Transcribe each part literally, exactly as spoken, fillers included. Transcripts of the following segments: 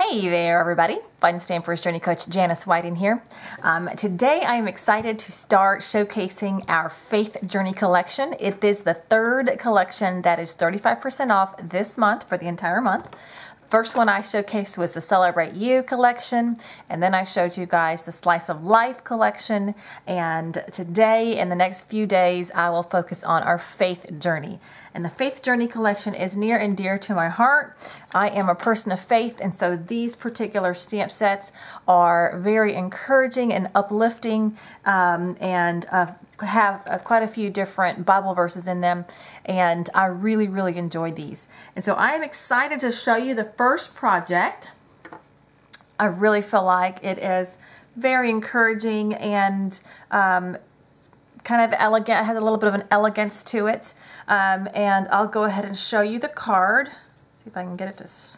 Hey there, everybody. Fun Stamp First Journey Coach Janice Whiting here. Um, today I am excited to start showcasing our Faith Journey collection. It is the third collection that is thirty-five percent off this month for the entire month. First one I showcased was the Celebrate You collection, and then I showed you guys the Slice of Life collection, and today, in the next few days, I will focus on our Faith Journey. And the Faith Journey collection is near and dear to my heart. I am a person of faith, and so these particular stamp sets are very encouraging and uplifting, um, and uh, have uh, quite a few different Bible verses in them, and I really, really enjoy these. And so I am excited to show you the first project. I really feel like it is very encouraging and um, kind of elegant. It has a little bit of an elegance to it. Um, and I'll go ahead and show you the card. See if I can get it to... S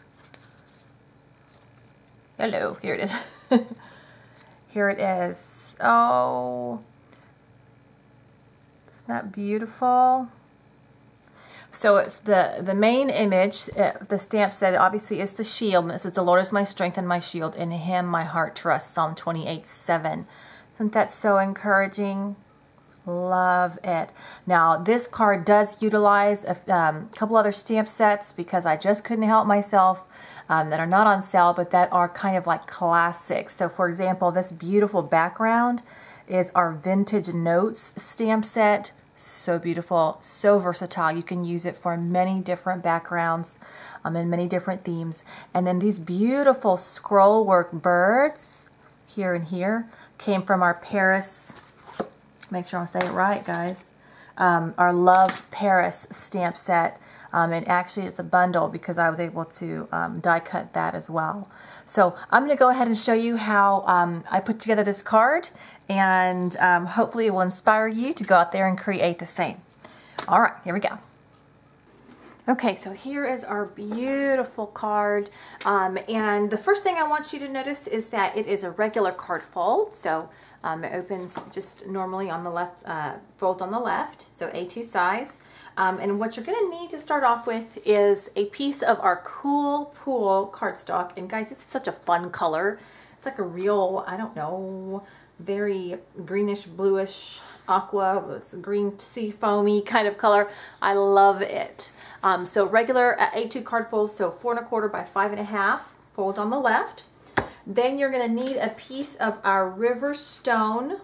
Hello, here it is. Here it is. Oh... Isn't that beautiful? So it's the, the main image, uh, the stamp set obviously is the shield. And it says, "The Lord is my strength and my shield. In Him my heart trusts." Psalm twenty-eight seven. Isn't that so encouraging? Love it. Now this card does utilize a um, couple other stamp sets because I just couldn't help myself um, that are not on sale, but that are kind of like classics. So for example, this beautiful background is our Vintage Notes stamp set. So beautiful, so versatile. You can use it for many different backgrounds um, and many different themes. And then these beautiful scroll work birds here and here came from our Paris, make sure I say it right, guys, um, our Love Paris stamp set. Um, and actually it's a bundle because I was able to um, die cut that as well. So I'm going to go ahead and show you how um, I put together this card, and um, hopefully it will inspire you to go out there and create the same. All right, here we go. Okay, so here is our beautiful card, um, and the first thing I want you to notice is that it is a regular card fold. So um, it opens just normally on the left, uh, fold on the left, so A two size. Um, and what you're going to need to start off with is a piece of our Cool Pool cardstock. And guys, this is such a fun color. It's like a real, I don't know, very greenish, bluish, aqua, it's green sea foamy kind of color. I love it. Um, so regular A two card fold, so four and a quarter by five and a half, fold on the left. Then you're going to need a piece of our River Stone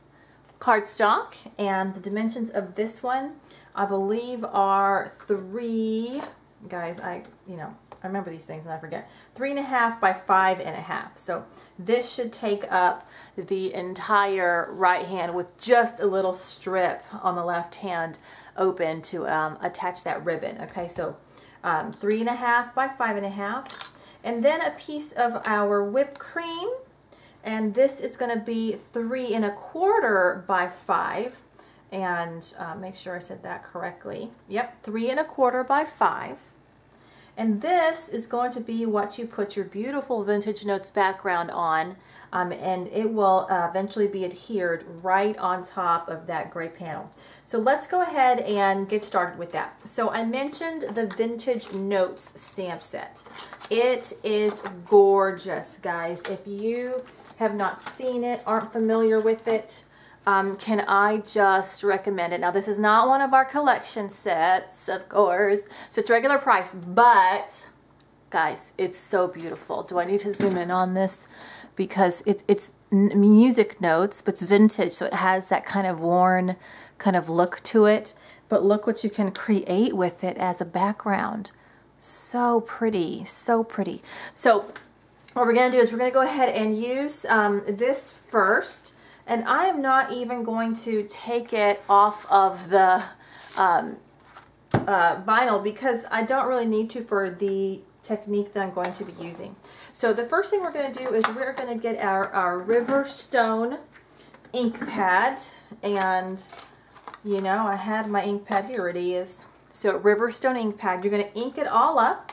cardstock, and the dimensions of this one I believe are three, guys, I, you know, I remember these things and I forget, three and a half by five and a half. So this should take up the entire right hand with just a little strip on the left hand open to um, attach that ribbon. Okay, so um, three and a half by five and a half. And then a piece of our whipped cream. And this is going to be three and a quarter by five. And uh, make sure I said that correctly. Yep, three and a quarter by five. And this is going to be what you put your beautiful Vintage Notes background on, um, and it will uh, eventually be adhered right on top of that gray panel. So let's go ahead and get started with that. So I mentioned the Vintage Notes stamp set. It is gorgeous, guys. If you have not seen it, aren't familiar with it, Um, can I just recommend it? Now, this is not one of our collection sets, of course, so it's regular price, but guys, it's so beautiful. Do I need to zoom in on this? Because it's, it's music notes, but it's vintage, so it has that kind of worn kind of look to it. But look what you can create with it as a background. So pretty, so pretty. So what we're going to do is we're going to go ahead and use um, this first. And I am not even going to take it off of the um, uh, vinyl because I don't really need to for the technique that I'm going to be using. So the first thing we're going to do is we're going to get our, our River Stone ink pad. And, you know, I had my ink pad. Here it is. So River Stone ink pad. You're going to ink it all up.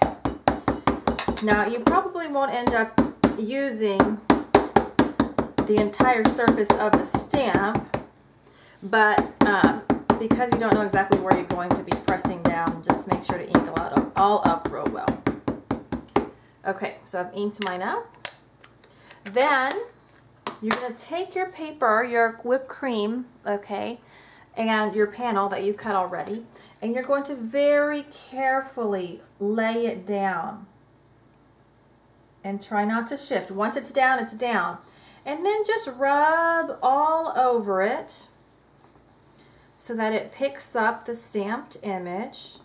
Now, you probably won't end up using the entire surface of the stamp, but um, because you don't know exactly where you're going to be pressing down, just make sure to ink all up, all up real well. Okay, so I've inked mine up. Then you're going to take your paper, your whipped cream, okay, and your panel that you cut already, and you're going to very carefully lay it down. And try not to shift. Once it's down, it's down. And then just rub all over it so that it picks up the stamped image.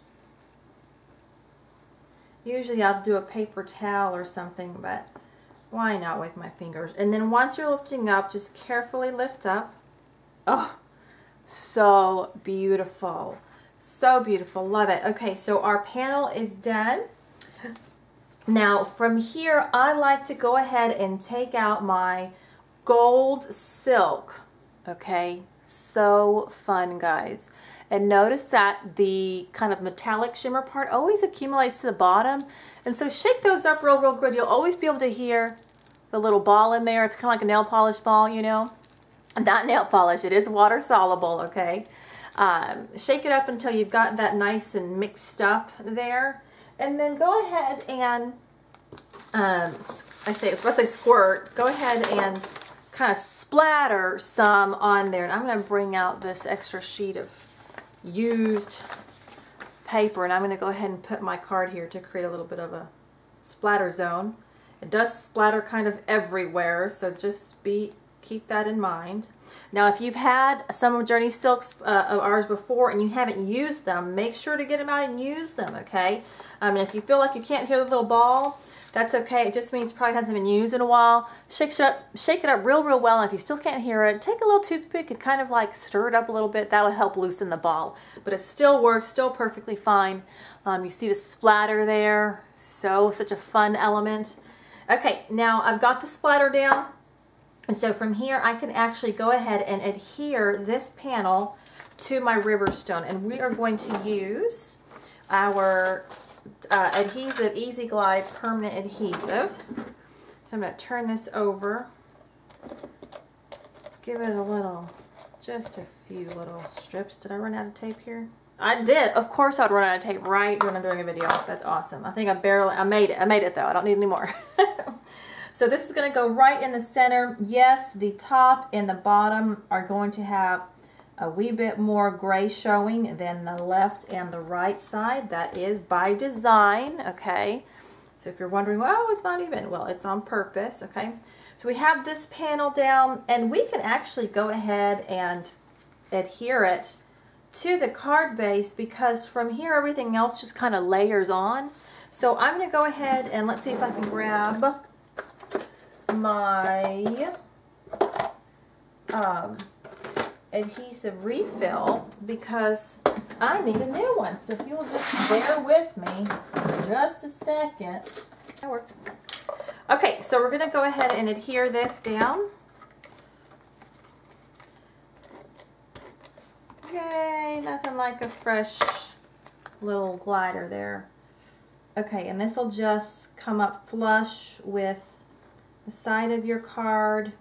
Usually I'll do a paper towel or something, but why not with my fingers? And then once you're lifting up, just carefully lift up. Oh, so beautiful. So beautiful. Love it. Okay, so our panel is done. Now from here, I like to go ahead and take out my gold silk. Okay, so fun, guys. And notice that the kind of metallic shimmer part always accumulates to the bottom. And so shake those up real, real good. You'll always be able to hear the little ball in there. It's kind of like a nail polish ball, you know. Not nail polish, it is water soluble, okay. Um, shake it up until you've got that nice and mixed up there. And then go ahead and, um, I say, let's say squirt, go ahead and kind of splatter some on there. And I'm going to bring out this extra sheet of used paper, and I'm going to go ahead and put my card here to create a little bit of a splatter zone. It does splatter kind of everywhere, so just be keep that in mind. Now, if you've had some of Journey Silks uh, of ours before and you haven't used them, make sure to get them out and use them, okay? Um, and if you feel like you can't hear the little ball, that's okay. It just means it probably hasn't been used in a while. Shake it up, shake it up real, real well. And if you still can't hear it, take a little toothpick and kind of like stir it up a little bit. That'll help loosen the ball. But it still works, still perfectly fine. Um, you see the splatter there. So, such a fun element. Okay, now I've got the splatter down. And so from here, I can actually go ahead and adhere this panel to my river stone. And we are going to use our uh, adhesive Easy Glide permanent adhesive. So I'm going to turn this over. Give it a little, just a few little strips. Did I run out of tape here? I did. Of course I would run out of tape right when I'm doing a video. That's awesome. I think I barely, I made it. I made it though. I don't need any more. So this is going to go right in the center. Yes, the top and the bottom are going to have a wee bit more gray showing than the left and the right side. That is by design, okay? So if you're wondering, well, it's not even. Well, it's on purpose, okay? So we have this panel down, and we can actually go ahead and adhere it to the card base, because from here everything else just kind of layers on. So I'm going to go ahead and let's see if I can grab my um, adhesive refill, because I need a new one. So if you'll just bear with me just a second. That works. Okay, so we're going to go ahead and adhere this down. Yay, nothing like a fresh little glider there. Okay, and this will just come up flush with the side of your card.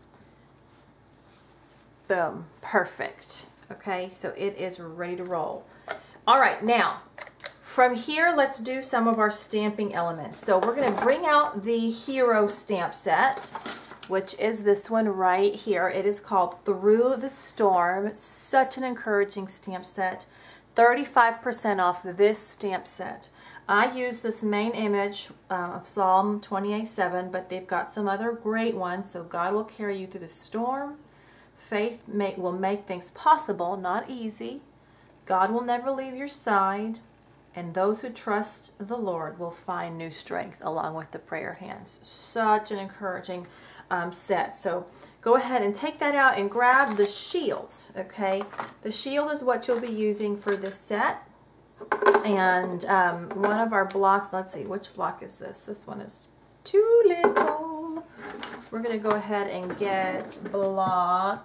Boom, perfect. Okay, so it is ready to roll. All right, now from here, let's do some of our stamping elements. So we're going to bring out the Hero stamp set, which is this one right here. It is called Through the Storm. Such an encouraging stamp set. thirty-five percent off this stamp set. I use this main image uh, of Psalm twenty-eight seven, but they've got some other great ones. So God will carry you through the storm. Faith may, will make things possible, not easy. God will never leave your side. And those who trust the Lord will find new strength, along with the prayer hands. Such an encouraging um, set. So go ahead and take that out and grab the shields, okay? The shield is what you'll be using for this set. And um, one of our blocks, let's see, which block is this? This one is too little. We're going to go ahead and get block,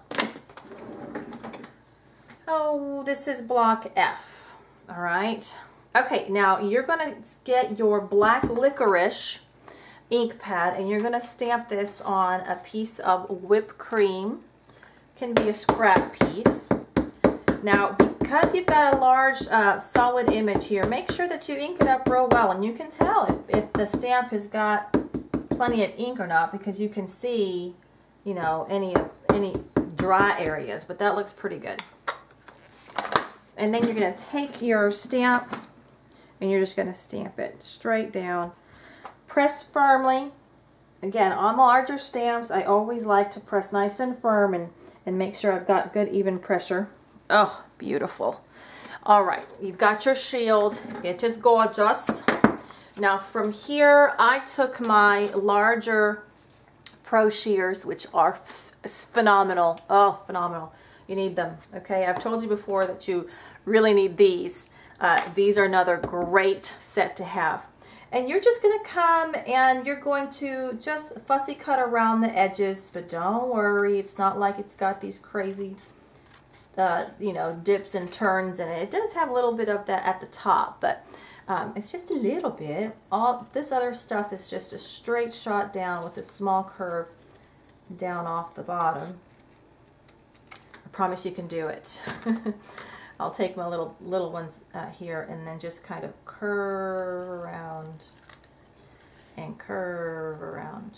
oh, this is block F, all right? Okay, now you're going to get your black licorice ink pad, and you're going to stamp this on a piece of whipped cream. Can be a scrap piece. Now, because you've got a large uh, solid image here, make sure that you ink it up real well, and you can tell if, if the stamp has got plenty of ink or not, because you can see, you know, any any dry areas, but that looks pretty good. And then you're going to take your stamp and you're just going to stamp it straight down. Press firmly. Again, on the larger stamps, I always like to press nice and firm and, and make sure I've got good even pressure. Oh, beautiful. All right, you've got your shield. It is gorgeous. Now from here, I took my larger Pro shears, which are phenomenal. Oh, phenomenal. You need them, okay? I've told you before that you really need these. Uh, these are another great set to have. And you're just going to come and you're going to just fussy cut around the edges, but don't worry, it's not like it's got these crazy, uh, you know, dips and turns in it. It does have a little bit of that at the top, but um, it's just a little bit. All this other stuff is just a straight shot down with a small curve down off the bottom. I promise you can do it. I'll take my little little ones uh, here and then just kind of curve around and curve around.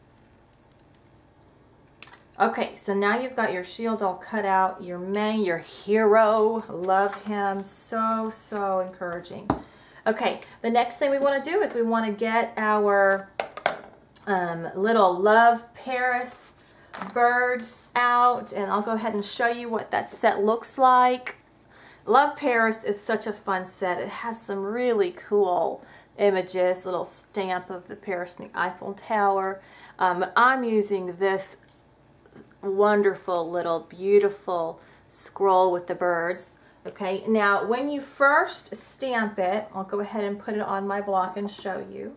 Okay, so now you've got your shield all cut out. Your main, your hero. Love him. So, so encouraging. Okay, the next thing we want to do is we want to get our um, little Love Paris birds out, and I'll go ahead and show you what that set looks like. Love Paris is such a fun set. It has some really cool images, little stamp of the Paris and the Eiffel Tower. Um, I'm using this wonderful little beautiful scroll with the birds. Okay, now when you first stamp it, I'll go ahead and put it on my block and show you.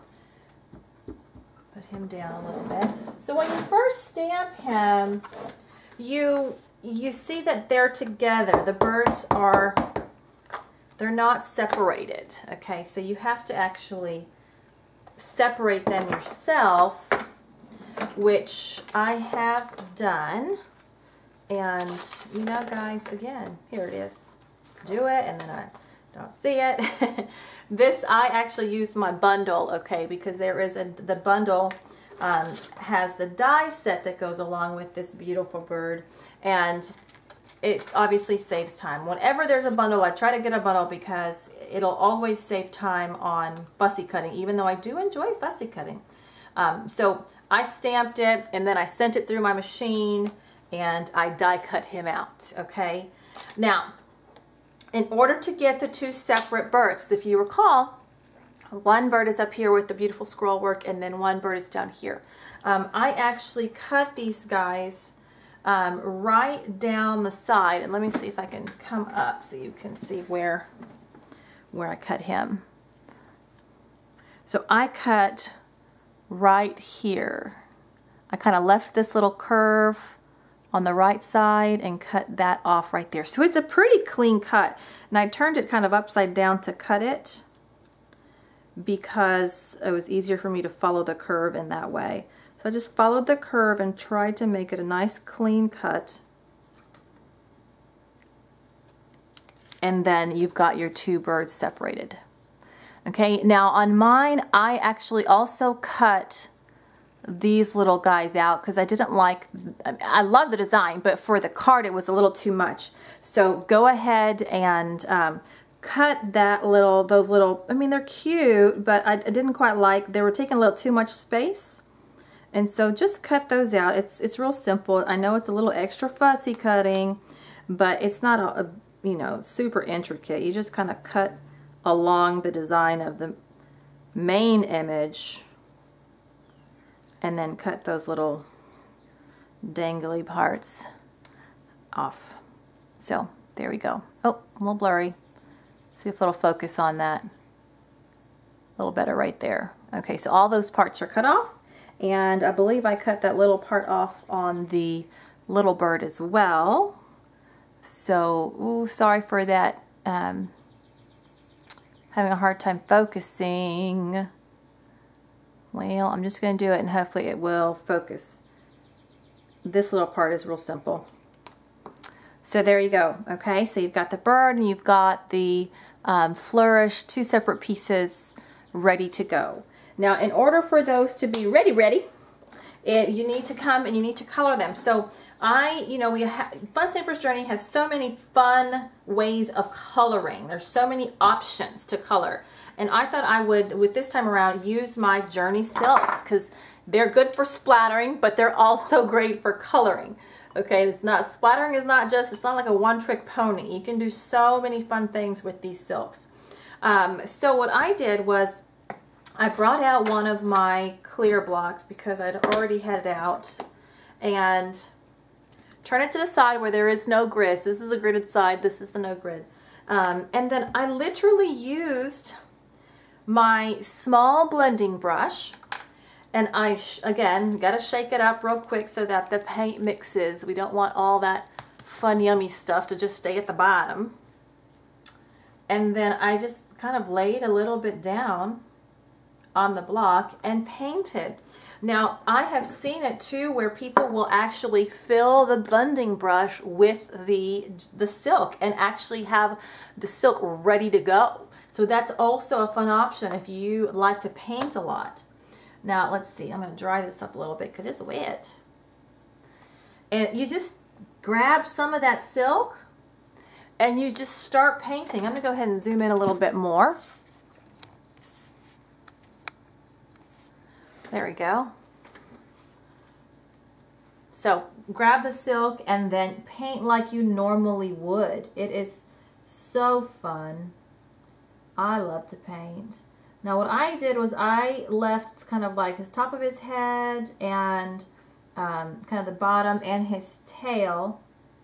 Put him down a little bit. So when you first stamp him, you you see that they're together. The birds are, they're not separated. Okay, so you have to actually separate them yourself, which I have done. And, you know, guys, again, here it is. Do it, and then I don't see it. This, I actually used my bundle, okay, because there is a, the bundle um, has the die set that goes along with this beautiful bird, and it obviously saves time. Whenever there's a bundle, I try to get a bundle because it'll always save time on fussy cutting, even though I do enjoy fussy cutting. Um, so I stamped it, and then I sent it through my machine, and I die cut him out, okay? Now, in order to get the two separate birds, if you recall, one bird is up here with the beautiful scroll work, and then one bird is down here. Um, I actually cut these guys um, right down the side, and let me see if I can come up so you can see where, where I cut him. So I cut right here. I kind of left this little curve on the right side and cut that off right there. So it's a pretty clean cut. And I turned it kind of upside down to cut it because it was easier for me to follow the curve in that way. So I just followed the curve and tried to make it a nice clean cut. And then you've got your two birds separated. Okay, now on mine, I actually also cut these little guys out because I didn't like, I love the design, but for the card it was a little too much. So go ahead and um, cut that little, those little, I mean they're cute, but I, I didn't quite like, they were taking a little too much space. And so just cut those out. It's, it's real simple. I know it's a little extra fussy cutting, but it's not a, a you know, super intricate. You just kind of cut along the design of the main image and then cut those little dangly parts off. So there we go. Oh, a little blurry. See if it'll focus on that. A little better right there. Okay, so all those parts are cut off, and I believe I cut that little part off on the little bird as well. So, ooh, sorry for that. Um, having a hard time focusing. Well, I'm just going to do it and hopefully it will focus. This little part is real simple. So there you go. Okay, so you've got the bird and you've got the um, flourish, two separate pieces ready to go. Now, in order for those to be ready, ready, it, you need to come and you need to color them. So I, you know, we ha Fun Stampers Journey has so many fun ways of coloring. There's so many options to color. And I thought I would, with this time around, use my Journey silks because they're good for splattering, but they're also great for coloring. Okay, it's not, splattering is not just, it's not like a one-trick pony. You can do so many fun things with these silks. Um, so what I did was I brought out one of my clear blocks because I'd already had it out, and turn it to the side where there is no grid. This is the gridded side, this is the no grid. Um, and then I literally used my small blending brush, and I, sh again, got to shake it up real quick so that the paint mixes. We don't want all that fun, yummy stuff to just stay at the bottom. And then I just kind of laid a little bit down on the block and painted. Now, I have seen it too where people will actually fill the blending brush with the, the silk and actually have the silk ready to go. So that's also a fun option if you like to paint a lot. Now, let's see. I'm going to dry this up a little bit because it's wet. And you just grab some of that silk and you just start painting. I'm going to go ahead and zoom in a little bit more. There we go. So grab the silk and then paint like you normally would. It is so fun. I love to paint. Now what I did was I left kind of like his top of his head and um, kind of the bottom and his tail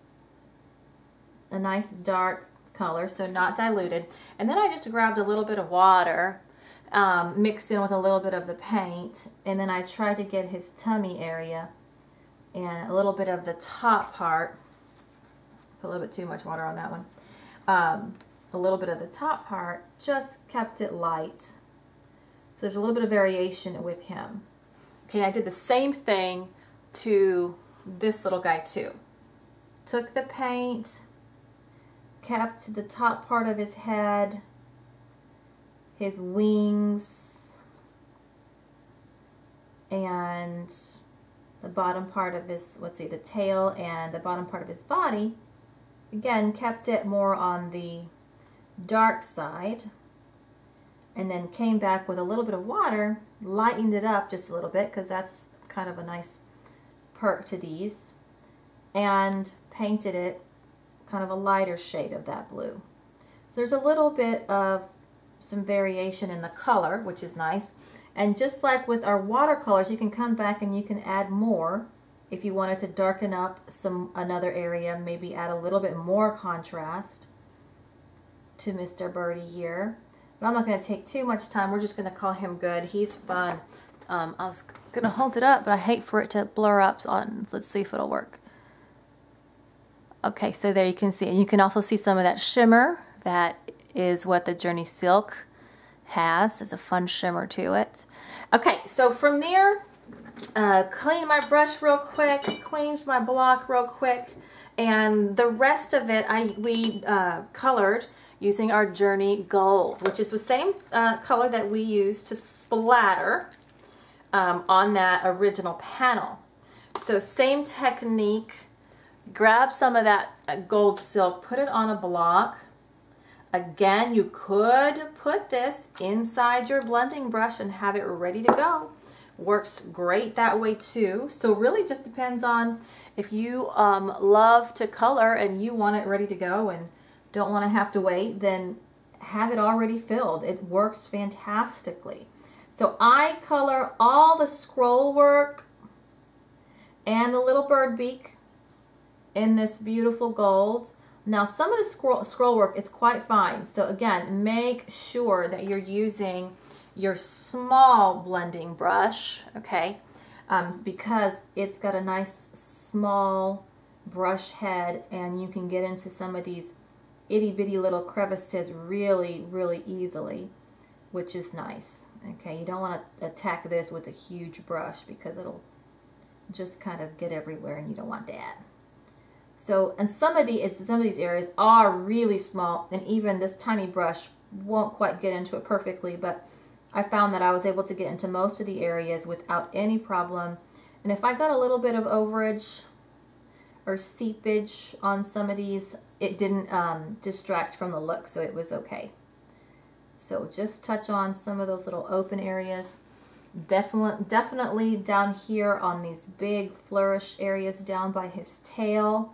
a nice dark color, so not diluted. And then I just grabbed a little bit of water um, mixed in with a little bit of the paint, and then I tried to get his tummy area and a little bit of the top part. Put a little bit too much water on that one. Um, a little bit of the top part, just kept it light. So there's a little bit of variation with him. Okay, I did the same thing to this little guy too. Took the paint, kept the top part of his head, his wings, and the bottom part of his, let's see, the tail and the bottom part of his body. Again, kept it more on the dark side, and then came back with a little bit of water, lightened it up just a little bit because that's kind of a nice perk to these, and painted it kind of a lighter shade of that blue. So there's a little bit of some variation in the color, which is nice. And just like with our watercolors, you can come back and you can add more if you wanted to darken up some another area, maybe add a little bit more contrast to Mister Birdie here. But I'm not going to take too much time. We're just going to call him good. He's fun. Um, I was going to hold it up, but I hate for it to blur up. So let's see if it'll work. Okay, so there you can see. And you can also see some of that shimmer. That is what the Journey Silk has. There's a fun shimmer to it. Okay, so from there, uh, clean my brush real quick, cleaned my block real quick, and the rest of it I we uh, colored using our Journey Gold, which is the same uh, color that we used to splatter um, on that original panel. So same technique. Grab some of that uh, gold silk, put it on a block. Again, you could put this inside your blending brush and have it ready to go. Works great that way too. So really just depends on if you um, love to color and you want it ready to go and don't want to have to wait, then have it already filled. It works fantastically. So I color all the scroll work and the little bird beak in this beautiful gold. Now some of the scroll, scroll work is quite fine. So again, make sure that you're using your small blending brush, okay, um, because it's got a nice small brush head and you can get into some of these itty bitty little crevices really, really easily, which is nice. Okay, you don't want to attack this with a huge brush because it'll just kind of get everywhere and you don't want that. So, and some of these, some of these areas are really small, and even this tiny brush won't quite get into it perfectly, but I found that I was able to get into most of the areas without any problem. And if I got a little bit of overage or seepage on some of these, it didn't um, distract from the look, so it was okay. So just touch on some of those little open areas. Definitely, definitely down here on these big flourish areas down by his tail.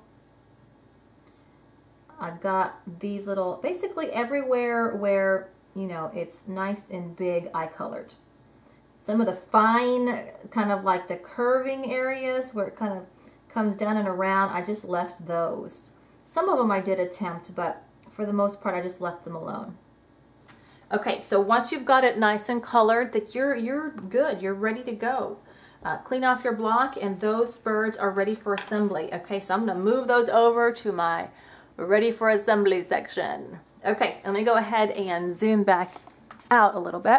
I got these little, basically everywhere where, you know, it's nice and big, I colored. Some of the fine, kind of like the curving areas where it kind of comes down and around, I just left those. Some of them I did attempt, but for the most part, I just left them alone. Okay, so once you've got it nice and colored, that you're you're good, you're ready to go. Uh, clean off your block, and those birds are ready for assembly. Okay, so I'm going to move those over to my ready for assembly section. Okay, let me go ahead and zoom back out a little bit.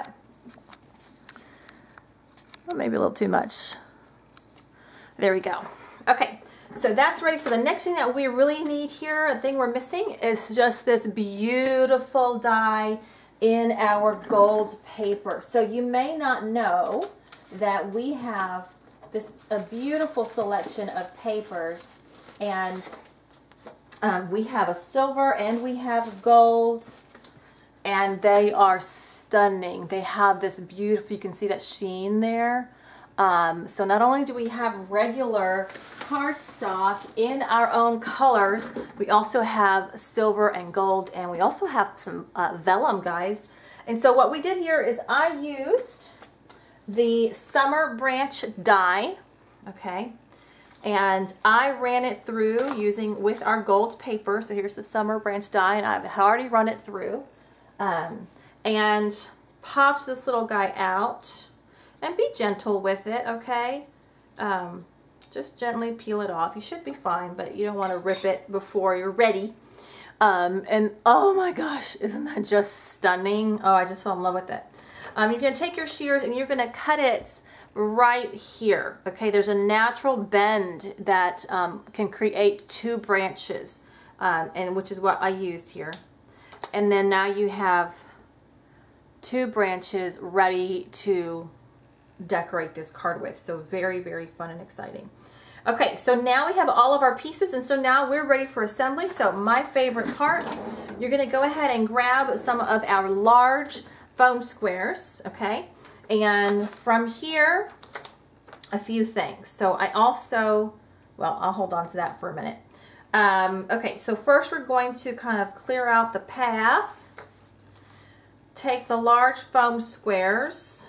Well, maybe a little too much. There we go. Okay, so that's ready. So the next thing that we really need here, a thing we're missing, is just this beautiful die in our gold paper. So you may not know that we have this a beautiful selection of papers, and um, we have a silver and we have gold, and they are stunning. They have this beautiful, you can see that sheen there. Um, so not only do we have regular cardstock in our own colors, we also have silver and gold, and we also have some uh, vellum, guys. And so what we did here is I used the summer branch die, okay, and I ran it through using with our gold paper. So here's the summer branch die, and I've already run it through, um, and popped this little guy out. And be gentle with it, okay? Um, just gently peel it off. You should be fine, but you don't want to rip it before you're ready. Um, and oh my gosh, isn't that just stunning? Oh, I just fell in love with it. Um, you're going to take your shears and you're going to cut it right here, okay? There's a natural bend that um, can create two branches, um, and which is what I used here. And then now you have two branches ready to decorate this card with. So very, very fun and exciting. Okay, so now we have all of our pieces, and so now we're ready for assembly. So my favorite part, you're going to go ahead and grab some of our large foam squares, okay? And from here, a few things. So I also, well, I'll hold on to that for a minute. Um, okay, so first we're going to kind of clear out the path. Take the large foam squares.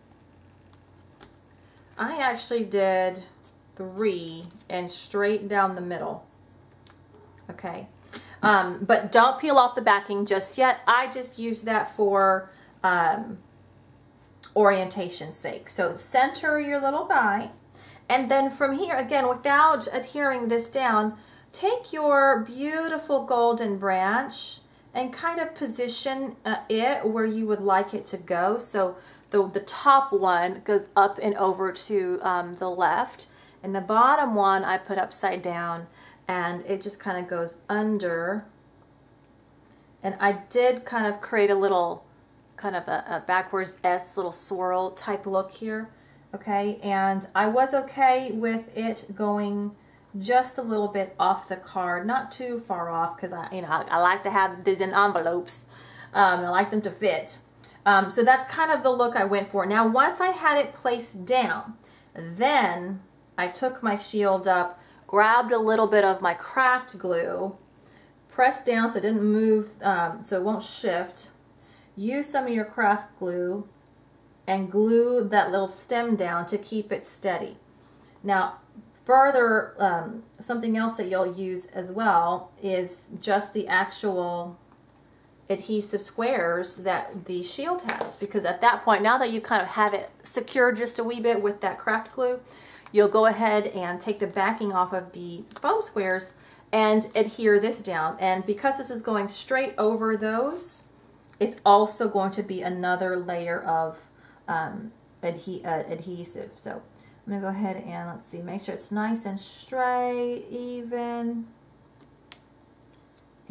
I actually did three and straight down the middle. Okay, um, but don't peel off the backing just yet. I just use that for um, orientation's sake. So center your little guy, and then from here, again, without adhering this down, take your beautiful golden branch and kind of position uh, it where you would like it to go. So the, the top one goes up and over to um, the left, and the bottom one I put upside down, and it just kind of goes under. And I did kind of create a little kind of a, a backwards S little swirl type look here, okay? And I was okay with it going just a little bit off the card, not too far off, because I, you know, I, I like to have these in envelopes. Um, I like them to fit. Um, so that's kind of the look I went for. Now, once I had it placed down, then I took my shield up, grabbed a little bit of my craft glue, pressed down so it didn't move, um, so it won't shift. Use some of your craft glue and glue that little stem down to keep it steady. Now, further, um, something else that you'll use as well is just the actual adhesive squares that the shield has, because at that point, now that you kind of have it secured just a wee bit with that craft glue, you'll go ahead and take the backing off of the foam squares and adhere this down. And because this is going straight over those, it's also going to be another layer of um, adhe uh, adhesive. So I'm going to go ahead and let's see, make sure it's nice and straight, even.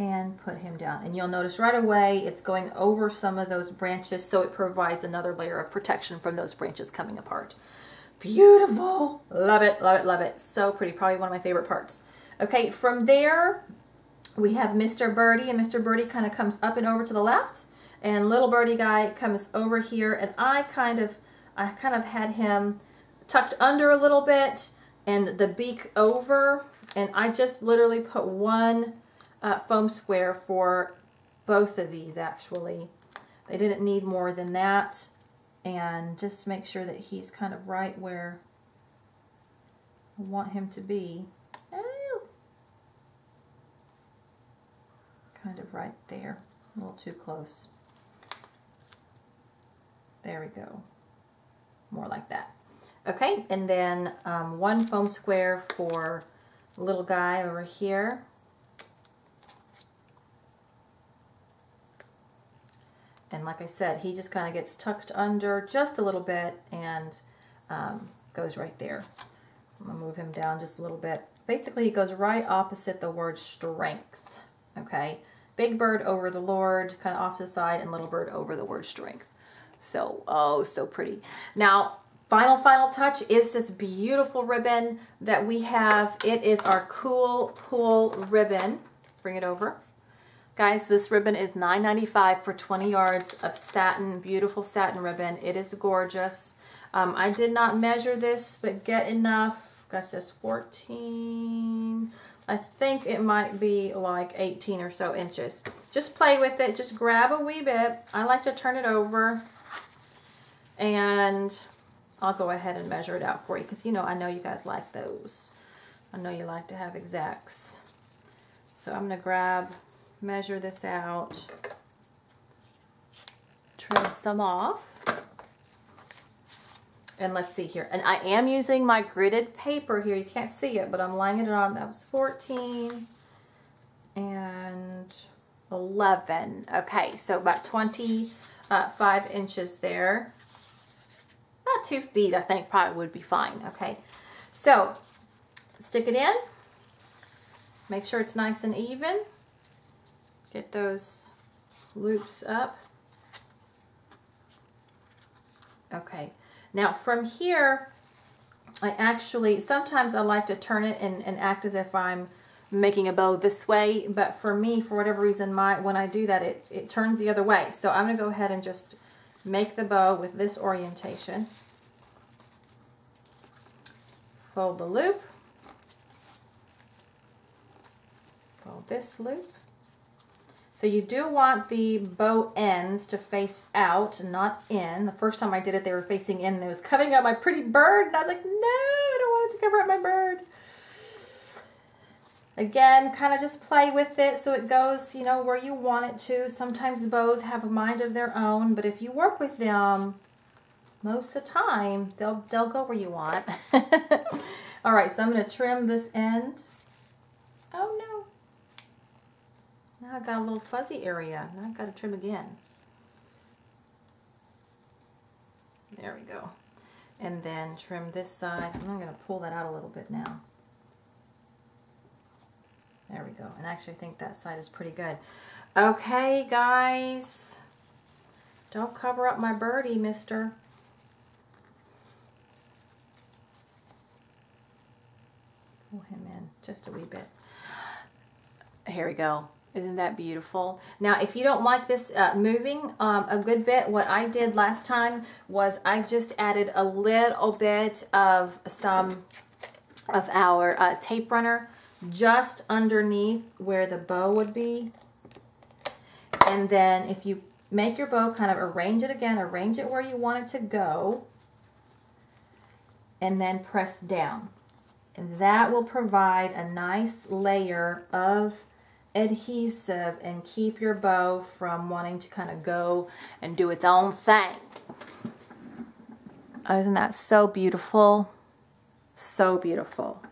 and put him down. And you'll notice right away it's going over some of those branches, so it provides another layer of protection from those branches coming apart. Beautiful. Love it, love it, love it. So pretty. Probably one of my favorite parts. Okay, from there we have Mister Birdie, and Mister Birdie kind of comes up and over to the left, and little birdie guy comes over here, and I kind of I kind of had him tucked under a little bit and the beak over, and I just literally put one uh, foam square for both of these. Actually, they didn't need more than that, and just make sure that he's kind of right where I want him to be. Oh. Kind of right there, a little too close. There we go. More like that. Okay, and then um, one foam square for little guy over here. And like I said, he just kind of gets tucked under just a little bit and um, goes right there. I'm going to move him down just a little bit. Basically, he goes right opposite the word strength. Okay, big bird over the Lord, kind of off to the side, and little bird over the word strength. So, oh, so pretty. Now, final, final touch is this beautiful ribbon that we have. It is our Cool Pool ribbon. Bring it over. Guys, this ribbon is nine ninety-five for twenty yards of satin, beautiful satin ribbon. It is gorgeous. Um, I did not measure this, but get enough. Gosh, that's fourteen. I think it might be like eighteen or so inches. Just play with it. Just grab a wee bit. I like to turn it over. And I'll go ahead and measure it out for you, because you know I know you guys like those. I know you like to have exacts. So I'm going to grab, measure this out, trim some off. And let's see here. And I am using my gridded paper here. You can't see it, but I'm laying it on. That was fourteen and eleven. Okay, so about twenty-five inches there. About two feet, I think, probably would be fine. Okay, so stick it in. Make sure it's nice and even. Get those loops up. Okay, now from here, I actually, sometimes I like to turn it and, and act as if I'm making a bow this way, but for me, for whatever reason, my when I do that, it, it turns the other way. So I'm going to go ahead and just make the bow with this orientation. Fold the loop. Fold this loop. So you do want the bow ends to face out, not in. The first time I did it, they were facing in, and it was covering up my pretty bird, and I was like, no, I don't want it to cover up my bird. Again, kind of just play with it so it goes, you know, where you want it to. Sometimes bows have a mind of their own, but if you work with them, most of the time, they'll, they'll go where you want. All right, so I'm going to trim this end. Oh, no. Now I've got a little fuzzy area. Now I've got to trim again. There we go. And then trim this side. I'm going to pull that out a little bit now. There we go. And actually I think that side is pretty good. Okay, guys. Don't cover up my birdie, mister. Pull him in just a wee bit. Here we go. Isn't that beautiful? Now, if you don't like this uh, moving um, a good bit, what I did last time was I just added a little bit of some of our uh, tape runner just underneath where the bow would be. And then if you make your bow, kind of arrange it again, arrange it where you want it to go, and then press down. And that will provide a nice layer of adhesive and keep your bow from wanting to kind of go and do its own thing. Oh, isn't that so beautiful? So beautiful.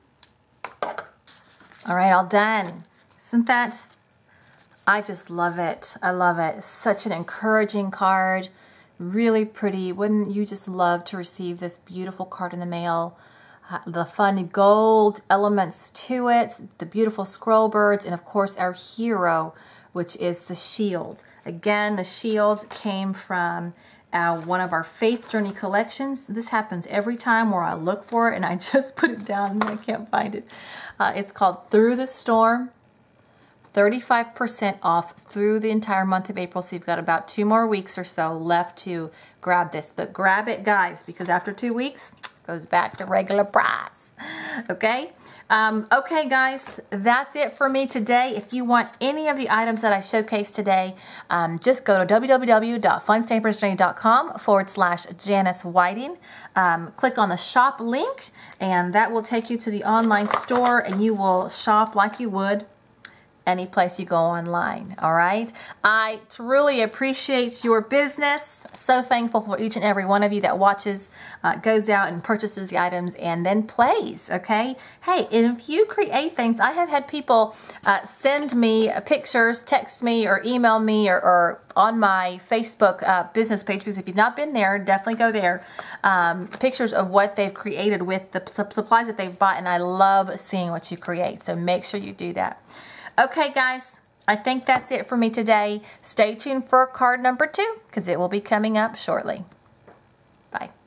All right, all done. Isn't that? I just love it. I love it. Such an encouraging card. Really pretty. Wouldn't you just love to receive this beautiful card in the mail? uh, the fun gold elements to it, the beautiful scroll birds, and of course our hero, which is the shield. Again, the shield came from uh, one of our Faith Journey collections. This happens every time where I look for it and I just put it down and I can't find it. Uh, it's called Through the Storm. thirty-five percent off through the entire month of April, so you've got about two more weeks or so left to grab this. But grab it, guys, because after two weeks, it goes back to regular price. Okay? Um, okay, guys, that's it for me today. If you want any of the items that I showcased today, um, just go to w w w dot fun stampers journey dot com forward slash Janice Whiting. Um, click on the shop link, and that will take you to the online store, and you will shop like you would any place you go online. All right, I truly appreciate your business. So thankful for each and every one of you that watches, uh, goes out and purchases the items and then plays. Okay, hey, and if you create things, I have had people uh, send me pictures, text me, or email me, or, or on my Facebook uh, business page, because if you've not been there, definitely go there. Um, pictures of what they've created with the supplies that they've bought, and I love seeing what you create. So make sure you do that. Okay, guys, I think that's it for me today. Stay tuned for card number two, because it will be coming up shortly. Bye.